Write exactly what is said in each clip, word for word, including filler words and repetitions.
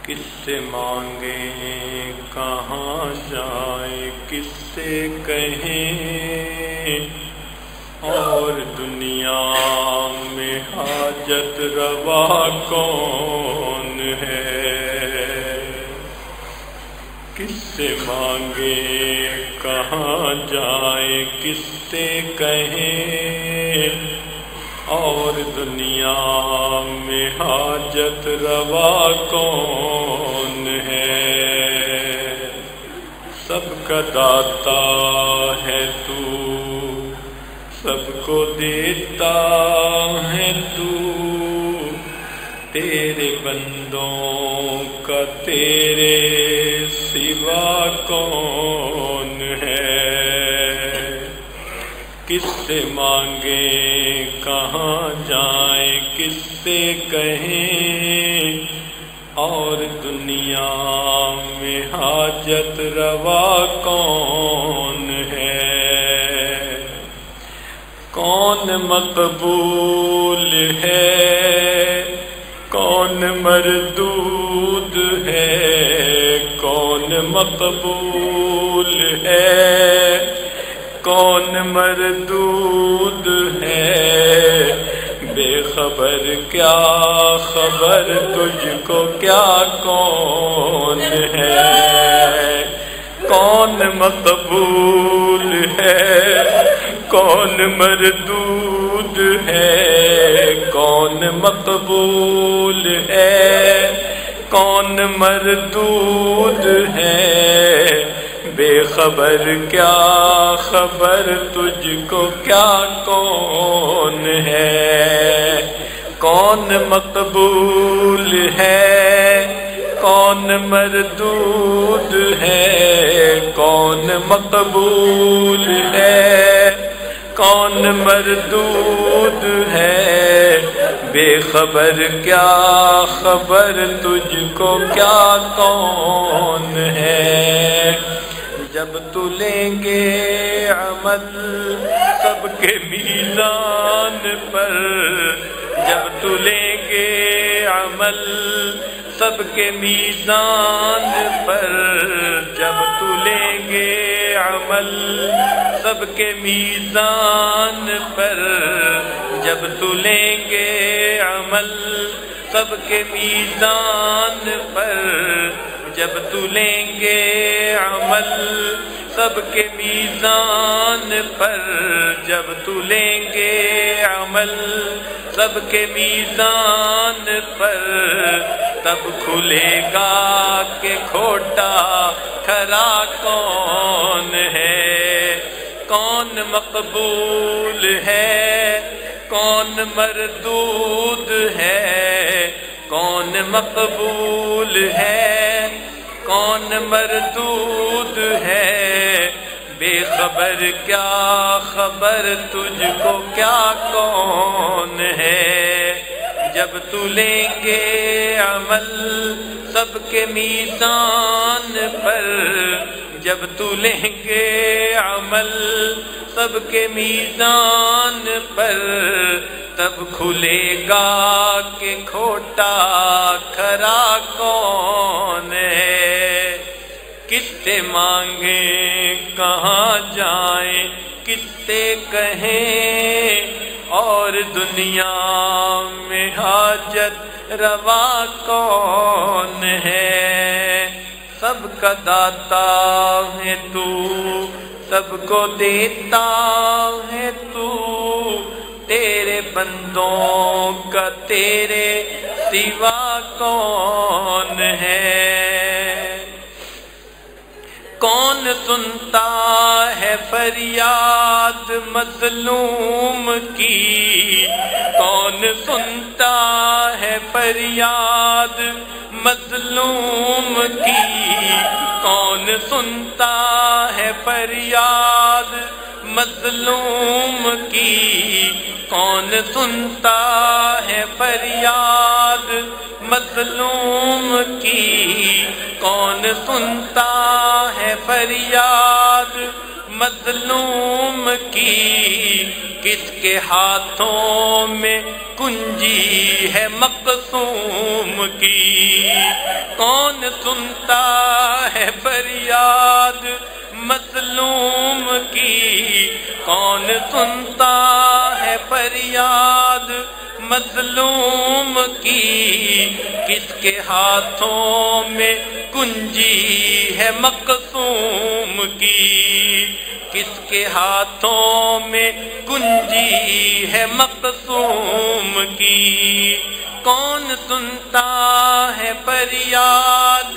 کس سے مانگیں کہاں جائیں کس سے کہیں، اور دنیا میں حاجت روا کون ہے؟ کس سے مانگیں کہاں جائیں کس سے کہیں، اور دنیا میں حاجت روا کون ہے؟ سب کا داتا ہے تو، سب کو دیتا ہے تو، تیرے بندوں کا تیرے سوا کون ہے؟ کس سے مانگیں کہاں جائیں کس سے کہیں، اور دنیا میں حاجت روا کون ہے؟ کون مقبول ہے کون مردود ہے، کون مقبول ہے کون مردود ہے، بے خبر کیا خبر تجھ کو کیا کون ہے؟ کون مقبول ہے کون مردود ہے، کون مقبول ہے کون مردود ہے، بے خبر کیا خبر تجھ کو کیا کون ہے؟ کون مقبول ہے کون مردود ہے، کون مقبول ہے کون مردود ہے، بے خبر کیا خبر تجھ کو کیا کون ہے؟ جب تلیں گے عمل سب کے میزان پر، جب تلیں گے عمل سب کے میزان پر، جب تلیں گے عمل سب کے میزان پر، جب تلیں گے عمل سب کے میزان پر، جب تلیں گے عمل سب کے میزان پر، جب تلیں گے عمل سب کے میزان پر، تب کھلے گا کہ کھوٹا کھرا کون ہے؟ کون مقبول ہے کون مردود ہے، کون مقبول ہے کون مردود ہے، بے خبر کیا خبر تجھ کو کیا کون ہے؟ جب تلیں گے عمل سب کے میزان پر، جب تلیں گے عمل سب کے میزان پر، تب کھلے گا کہ کھوٹا کھرا کون ہے؟ کس سے مانگیں کہاں جائیں کس سے کہیں، اور دنیا میں حاجت روا کون ہے؟ سب کا داتا ہے تو، سب کو دیتا ہے تو، تیرے بندوں کا تیرے سوا کون ہے؟ کون سنتا ہے فریاد مظلوم کی، کون سنتا ہے فریاد مظلوم کی، کون سنتا ہے فریاد مظلوم کی، کون سنتا ہے فریاد مظلوم کی، کون سنتا ہے فریاد مظلوم کی، کس کے ہاتھوں میں کنجی ہے مقسوم کی؟ کون سنتا ہے فریاد مظلوم کی؟ کون سنتا ہے فریاد مظلوم کی؟ کس کے ہاتھوں میں کنجی ہے مقسوم کی؟ کس کے ہاتھوں میں کنجی ہے مقسوم کی؟ کون سنتا ہے فریاد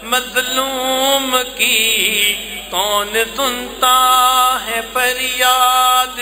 مظلوم کی؟ کون سنتا ہے فریاد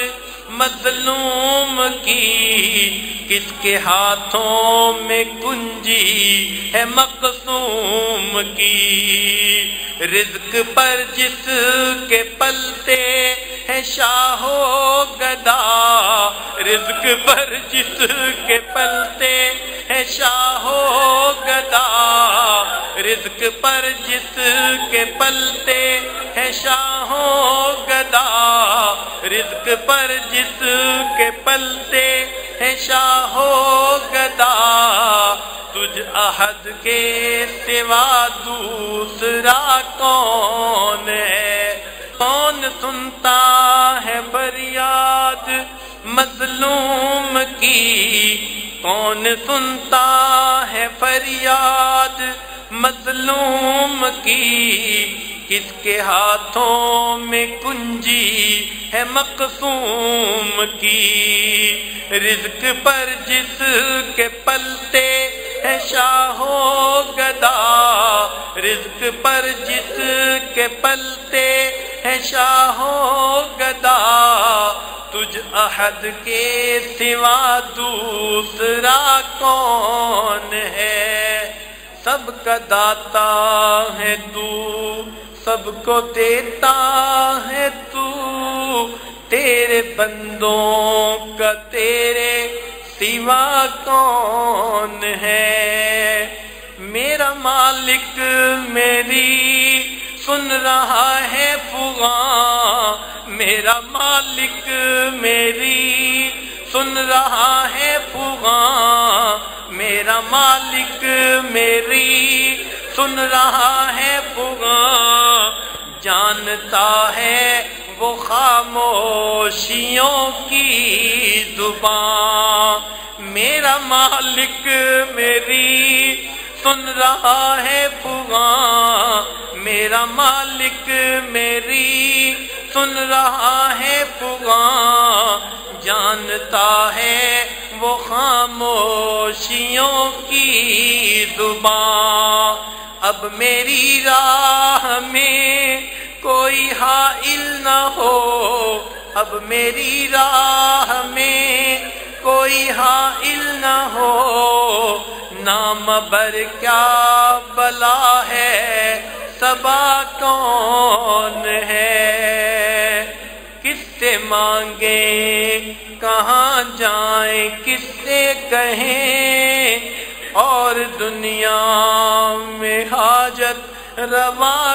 مظلوم کی؟ کس کے ہاتھوں میں کنجی ہے مقسوم کی؟ رزق پر جس کے پلتے ہے شاہ و گدا، رزق پر جس کے پلتے ہے شاہ و گدا، رزق پر جس کے پلتے ہے شاہ و گدا، رزق پر جس کے پلتے ہے شاہ و گدا، تجھ احد کے سوا دوسرا کون ہے؟ کون سنتا ہے فریاد مظلوم کی؟ کون سنتا ہے فریاد مظلوم کی؟ کس کے ہاتھوں میں کنجی ہے مقسوم کی؟ رزق پر جس کے پلتے ہے شاہ و گدا، رزق پر جس کے پلتے ہے شاہ و گدا، تجھ احد کے سوا دوسرا کون ہے؟ سب کا داتا ہے تو، سب کو دیتا ہے تو، تیرے بندوں کا تیرے سوا کون ہے؟ میرا مالک میری سن رہا ہے فغاں، میرا مالک میری سن رہا ہے فغاں، میرا مالک میری سن رہا ہے فغاں، جانتا ہے وہ خاموشیوں کی زبان، میرا مالک میری سن رہا ہے فغاں، میرا مالک میری سن رہا ہے فغاں، جانتا ہے وہ خاموشیوں کی زبان۔ اب میری راہ میں کوئی حائل نہ ہو، اب میری راہ میں کوئی حائل نہ ہو، نام بر کیا بلا ہے صبا کون ہے؟ کس سے مانگیں کہاں جائیں، کس سے کہیں، اور دنیا میں حاجت روا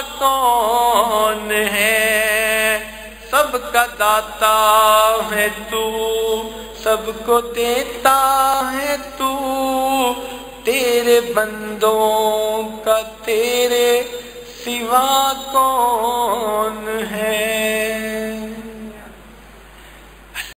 کون ہے؟ سب کا داتا ہے تو، سب کو دیتا ہے تو، تیرے بندوں کا تیرے سوا کون ہے؟